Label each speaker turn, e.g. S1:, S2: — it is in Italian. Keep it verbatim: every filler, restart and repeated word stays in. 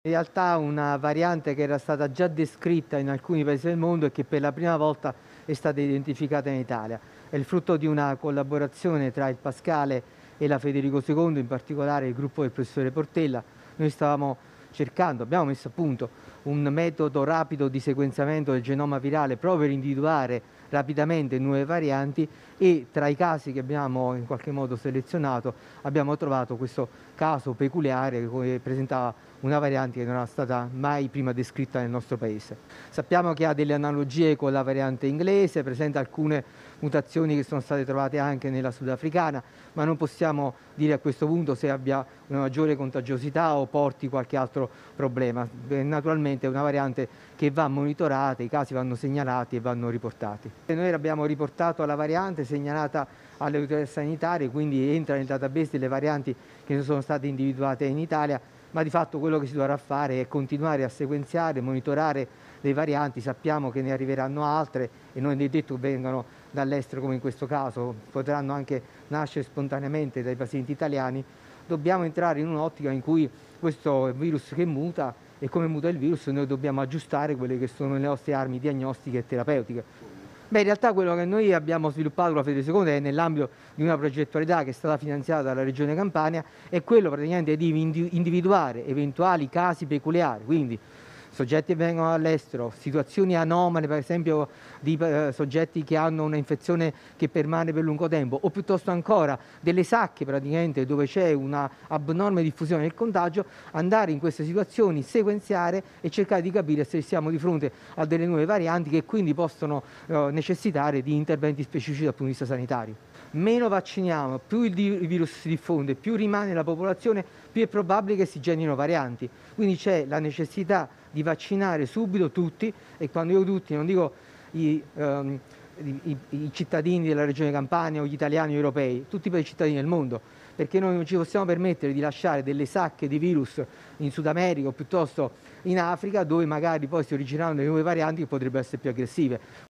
S1: In realtà una variante che era stata già descritta in alcuni paesi del mondo e che per la prima volta è stata identificata in Italia. È il frutto di una collaborazione tra il Pascale e la Federico secondo, in particolare il gruppo del professore Portella. Noi stavamo cercando, abbiamo messo a punto un metodo rapido di sequenziamento del genoma virale proprio per individuare rapidamente nuove varianti e tra i casi che abbiamo in qualche modo selezionato abbiamo trovato questo caso peculiare che presentava una variante che non era stata mai prima descritta nel nostro paese. Sappiamo che ha delle analogie con la variante inglese, presenta alcune mutazioni che sono state trovate anche nella sudafricana, ma non possiamo dire a questo punto se abbia una maggiore contagiosità o porti qualche altro problema. Naturalmente è una variante che va monitorata, i casi vanno segnalati e vanno riportati. Noi abbiamo riportato la variante segnalata alle autorità sanitarie, quindi entra nel database delle varianti che sono state individuate in Italia, ma di fatto quello che si dovrà fare è continuare a sequenziare, monitorare le varianti. Sappiamo che ne arriveranno altre e non è detto che vengano dall'estero come in questo caso, potranno anche nascere spontaneamente dai pazienti italiani. Dobbiamo entrare in un'ottica in cui questo virus che muta e come muta il virus noi dobbiamo aggiustare quelle che sono le nostre armi diagnostiche e terapeutiche. Beh, in realtà quello che noi abbiamo sviluppato con la Federico secondo è nell'ambito di una progettualità che è stata finanziata dalla Regione Campania, è quello praticamente di individuare eventuali casi peculiari, quindi soggetti che vengono dall'estero, situazioni anomale, per esempio di eh, soggetti che hanno una infezione che permane per lungo tempo, o piuttosto ancora delle sacche praticamente dove c'è una abnorme diffusione del contagio, andare in queste situazioni, sequenziare e cercare di capire se siamo di fronte a delle nuove varianti che quindi possono eh, necessitare di interventi specifici dal punto di vista sanitario. Meno vacciniamo, più il virus si diffonde, più rimane la popolazione, più è probabile che si generino varianti. Quindi c'è la necessità di vaccinare subito tutti, e quando dico tutti non dico i, um, i, i cittadini della regione Campania o gli italiani o europei, tutti per i cittadini del mondo, perché noi non ci possiamo permettere di lasciare delle sacche di virus in Sud America o piuttosto in Africa, dove magari poi si originano delle nuove varianti che potrebbero essere più aggressive.